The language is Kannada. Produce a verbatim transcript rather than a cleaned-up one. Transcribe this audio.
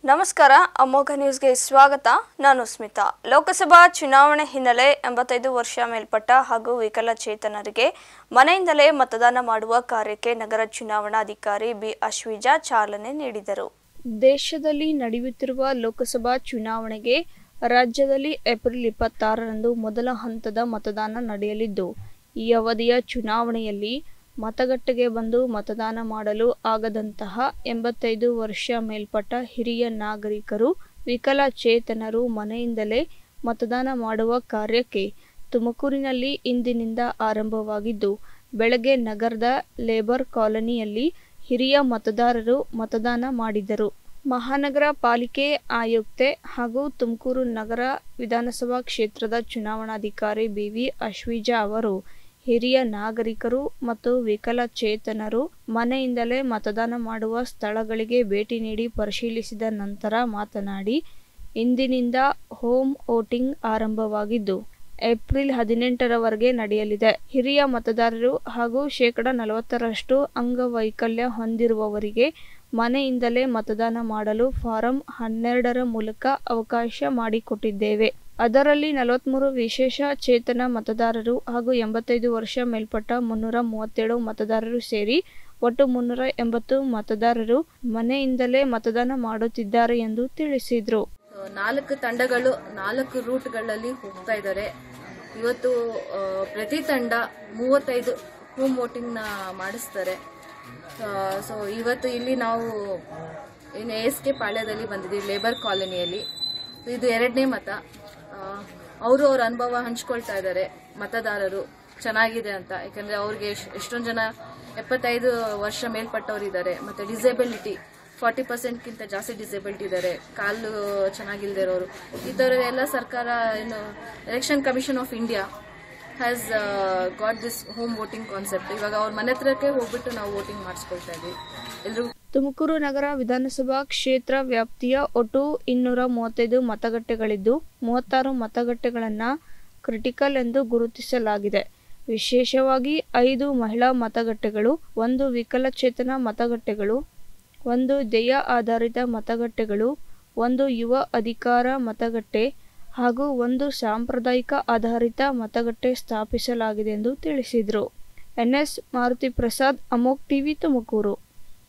ನಮಸ್ಕಾರ ಅಮೋಘ ನ್ಯೂಸ್ಗೆ ಸ್ವಾಗತ. ನಾನು ಸ್ಮಿತಾ. ಲೋಕಸಭಾ ಚುನಾವಣೆ ಹಿನ್ನೆಲೆ ಎಂಬತ್ತೈದು ವರ್ಷ ಮೇಲ್ಪಟ್ಟ ಹಾಗೂ ವಿಕಲಚೇತನರಿಗೆ ಮನೆಯಿಂದಲೇ ಮತದಾನ ಮಾಡುವ ಕಾರ್ಯಕ್ಕೆ ನಗರ ಚುನಾವಣಾಧಿಕಾರಿ ಬಿ ಅಶ್ವಿಜಾ ಚಾಲನೆ ನೀಡಿದರು. ದೇಶದಲ್ಲಿ ನಡೆಯುತ್ತಿರುವ ಲೋಕಸಭಾ ಚುನಾವಣೆಗೆ ರಾಜ್ಯದಲ್ಲಿ ಏಪ್ರಿಲ್ ಇಪ್ಪತ್ತಾರರಂದು ಮೊದಲ ಹಂತದ ಮತದಾನ ನಡೆಯಲಿದ್ದು, ಈ ಅವಧಿಯ ಚುನಾವಣೆಯಲ್ಲಿ ಮತಗಟ್ಟೆಗೆ ಬಂದು ಮತದಾನ ಮಾಡಲು ಆಗದಂತಹ ಎಂಬತ್ತೈದು ವರ್ಷ ಮೇಲ್ಪಟ್ಟ ಹಿರಿಯ ನಾಗರಿಕರು, ವಿಕಲಚೇತನರು ಮನೆಯಿಂದಲೇ ಮತದಾನ ಮಾಡುವ ಕಾರ್ಯಕ್ಕೆ ತುಮಕೂರಿನಲ್ಲಿ ಇಂದಿನಿಂದ ಆರಂಭವಾಗಿದ್ದು, ಬೆಳಗ್ಗೆ ನಗರದ ಲೇಬರ್ ಕಾಲೋನಿಯಲ್ಲಿ ಹಿರಿಯ ಮತದಾರರು ಮತದಾನ ಮಾಡಿದರು. ಮಹಾನಗರ ಪಾಲಿಕೆ ಆಯುಕ್ತೆ ಹಾಗೂ ತುಮಕೂರು ನಗರ ವಿಧಾನಸಭಾ ಕ್ಷೇತ್ರದ ಚುನಾವಣಾಧಿಕಾರಿ ಬಿ ವಿ ಅಶ್ವಿಜಾ ಅವರು ಹಿರಿಯ ನಾಗರಿಕರು ಮತ್ತು ವಿಕಲಚೇತನರು ಮನೆಯಿಂದಲೇ ಮತದಾನ ಮಾಡುವ ಸ್ಥಳಗಳಿಗೆ ಭೇಟಿ ನೀಡಿ ಪರಿಶೀಲಿಸಿದ ನಂತರ ಮಾತನಾಡಿ, ಇಂದಿನಿಂದ ಹೋಮ್ ವೋಟಿಂಗ್ ಆರಂಭವಾಗಿದ್ದು, ಏಪ್ರಿಲ್ ಹದಿನೆಂಟರವರೆಗೆ ನಡೆಯಲಿದೆ. ಹಿರಿಯ ಮತದಾರರು ಹಾಗೂ ಶೇಕಡ ನಲವತ್ತರಷ್ಟು ಅಂಗವೈಕಲ್ಯ ಹೊಂದಿರುವವರಿಗೆ ಮನೆಯಿಂದಲೇ ಮತದಾನ ಮಾಡಲು ಫಾರಂ ಹನ್ನೆರಡರ ಮೂಲಕ ಅವಕಾಶ ಮಾಡಿಕೊಟ್ಟಿದ್ದೇವೆ. ಅದರಲ್ಲಿ ನಲವತ್ಮೂರು ವಿಶೇಷ ಚೇತನ ಮತದಾರರು ಹಾಗೂ ಎಂಬತ್ತೈದು ವರ್ಷ ಮೇಲ್ಪಟ್ಟ ಮುನ್ನೂರ ಮೂವತ್ತೇಳು ಮತದಾರರು ಸೇರಿ ಒಟ್ಟು ಮುನ್ನೂರ ಎಂಬತ್ತು ಮತದಾರರು ಮನೆಯಿಂದಲೇ ಮತದಾನ ಮಾಡುತ್ತಿದ್ದಾರೆ ಎಂದು ತಿಳಿಸಿದರು. ನಾಲ್ಕು ತಂಡಗಳು ನಾಲ್ಕು ರೂಟ್ಗಳಲ್ಲಿ ಹೋಗ್ತಾ ಇದ್ದಾರೆ. ಇವತ್ತು ಪ್ರತಿ ತಂಡ ಮೂವತ್ತೈದು ಹೋಮ್ ವೋಟಿಂಗ್ ನ ಮಾಡಿಸ್ತಾರೆ. ಸೊ ಇವತ್ತು ಇಲ್ಲಿ ನಾವು ಏನು ಎಸ್ ಕೆ ಪಾಳ್ಯದಲ್ಲಿ ಬಂದಿದ್ದೀವಿ, ಲೇಬರ್ ಕಾಲೋನಿಯಲ್ಲಿ. ಇದು ಎರಡನೇ ಮತ. ಅವರು ಅವ್ರ ಅನುಭವ ಹಂಚ್ಕೊಳ್ತಾ ಇದ್ದಾರೆ. ಮತದಾರರು ಚೆನ್ನಾಗಿದೆ ಅಂತ, ಯಾಕಂದ್ರೆ ಅವ್ರಿಗೆ ಎಷ್ಟೊಂದು ಜನ ಎಪ್ಪತ್ತೈದು ವರ್ಷ ಮೇಲ್ಪಟ್ಟವ್ರು ಇದ್ದಾರೆ, ಮತ್ತೆ ಡಿಸೇಬಿಲಿಟಿ ಫಾರ್ಟಿ ಪರ್ಸೆಂಟ್ಗಿಂತ ಜಾಸ್ತಿ ಡಿಸೇಬಿಲಿಟಿ ಇದ್ದಾರೆ, ಕಾಲು ಚೆನ್ನಾಗಿಲ್ದೇ ಇರೋರು. ಇದರೆಲ್ಲ ಸರ್ಕಾರ ಏನು election commission of India has got this home voting concept. ಇವಾಗ ಅವ್ರ ಮನೆ ಹತ್ರಕ್ಕೆ ಹೋಗ್ಬಿಟ್ಟು ನಾವು ವೋಟಿಂಗ್ ಮಾಡಿಸ್ಕೊಳ್ತಾ ಇದ್ವಿ ಎಲ್ಲರೂ. ತುಮಕೂರು ನಗರ ವಿಧಾನಸಭಾ ಕ್ಷೇತ್ರ ವ್ಯಾಪ್ತಿಯ ಒಟ್ಟು ಇನ್ನೂರ ಮೂವತ್ತೈದು ಮತಗಟ್ಟೆಗಳಿದ್ದು, ಮೂವತ್ತಾರು ಮತಗಟ್ಟೆಗಳನ್ನು ಕ್ರಿಟಿಕಲ್ ಎಂದು ಗುರುತಿಸಲಾಗಿದೆ. ವಿಶೇಷವಾಗಿ ಐದು ಮಹಿಳಾ ಮತಗಟ್ಟೆಗಳು, ಒಂದು ವಿಕಲಚೇತನ ಮತಗಟ್ಟೆಗಳು, ಒಂದು ದೆಯ್ಯ ಆಧಾರಿತ ಮತಗಟ್ಟೆಗಳು, ಒಂದು ಯುವ ಅಧಿಕಾರ ಮತಗಟ್ಟೆ ಹಾಗೂ ಒಂದು ಸಾಂಪ್ರದಾಯಿಕ ಆಧಾರಿತ ಮತಗಟ್ಟೆ ಸ್ಥಾಪಿಸಲಾಗಿದೆ ಎಂದು ತಿಳಿಸಿದರು. N S Maruti Prasad, Amogh TV, Tumakuru.